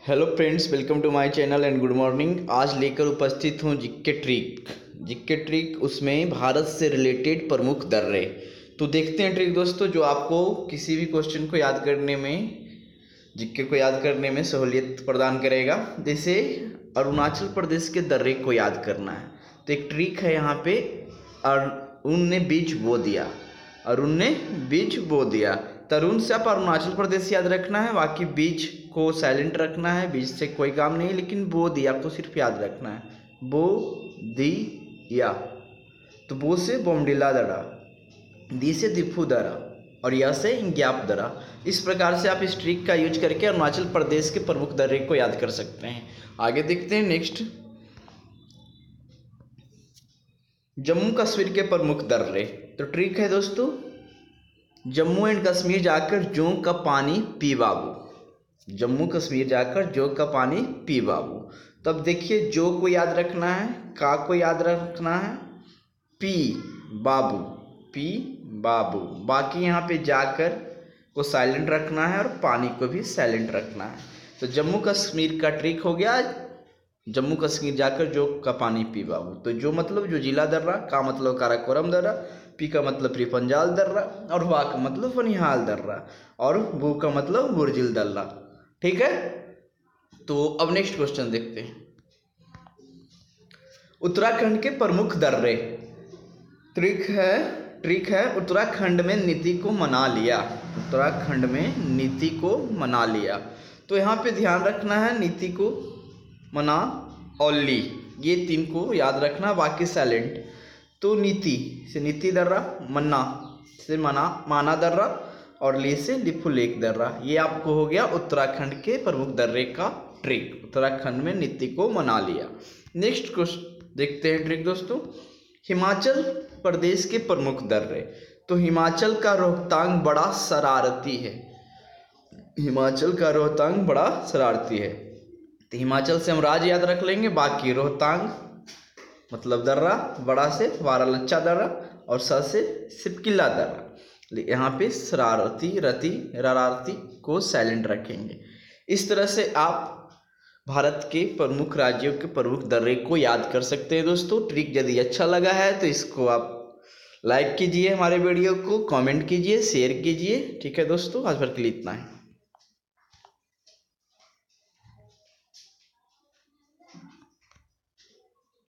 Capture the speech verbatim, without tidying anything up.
Hello friends, welcome to my channel and good morning. आज लेकर उपस्थित हूँ जिक्के ट्रिक जिक्के ट्रिक उसमें भारत से रिलेटेड प्रमुख दर्रे। तो देखते हैं ट्रिक दोस्तों, जो आपको किसी भी क्वेश्चन को याद करने में, जिक्के को याद करने में सहूलियत प्रदान करेगा। जैसे अरुणाचल प्रदेश के दर्रे को याद करना है तो एक ट्रिक है यहाँ पे। अरुण ने बीज बो दिया, अरुण ने बीज बो दिया। तरुण से आप अरुणाचल प्रदेश याद रखना है, बाकी बीज को साइलेंट रखना है। बीज से कोई काम नहीं, लेकिन बो दिया को सिर्फ याद रखना है। बो दी या, तो बो से बोमडिला दरा, दी से दिफू दरा और या से इंग्याप दरा। इस प्रकार से आप इस ट्रिक का यूज करके अरुणाचल प्रदेश के प्रमुख दर्रे को याद कर सकते हैं। आगे देखते हैं नेक्स्ट, जम्मू कश्मीर के प्रमुख दर्रे। तो ट्रिक है दोस्तों, जम्मू एंड कश्मीर जाकर जोंक का पानी पी बाबू। जम्मू कश्मीर जाकर जोंक का पानी पी बाबू। तब देखिए, जो को याद रखना है, का को याद रखना है, पी बाबू, पी बाबू। बाकी यहाँ पे जाकर को साइलेंट रखना है और पानी को भी साइलेंट रखना है। तो जम्मू कश्मीर का ट्रिक हो गया, जम्मू कश्मीर जाकर जोंक का पानी पी बाबू। तो जो मतलब जो जिला दर्रा, का मतलब काराकोरम दर्रा, पी का मतलब प्रिपंजाल दर्रा और वाह का मतलब वनिहाल दर्रा और बू का मतलब बुर्जिल दर्रा। ठीक है, तो अब नेक्स्ट क्वेश्चन देखते हैं। उत्तराखंड के प्रमुख दर्रे। ट्रिक है ट्रिक है उत्तराखंड में नीति को मना लिया। उत्तराखंड में नीति को मना लिया। तो यहाँ पे ध्यान रखना है, नीति को मना ओली, ये तीन को याद रखना, बाकी साइलेंट। तो नीति से नीति दर्रा, मन्ना से मना माना दर्रा और ली से लिफुलेक दर्रा। ये आपको हो गया उत्तराखंड के प्रमुख दर्रे का ट्रिक। उत्तराखंड में नीति को मना लिया। नेक्स्ट क्वेश्चन देखते हैं ट्रिक दोस्तों, हिमाचल प्रदेश के प्रमुख दर्रे। तो हिमाचल का रोहतांग बड़ा शरारती है। हिमाचल का रोहतांग बड़ा शरारती है। तो हिमाचल से हम राज्य याद रख लेंगे, बाकी रोहतांग मतलब दर्रा, बड़ा से वारालच्चा दर्रा और स से सिपकिला दर्रा। यहाँ पे शरारती रति रारारती को साइलेंट रखेंगे। इस तरह से आप भारत के प्रमुख राज्यों के प्रमुख दर्रे को याद कर सकते हैं दोस्तों। ट्रिक यदि अच्छा लगा है तो इसको आप लाइक कीजिए, हमारे वीडियो को कमेंट कीजिए, शेयर कीजिए। ठीक है दोस्तों, आज भर के लिए इतना है।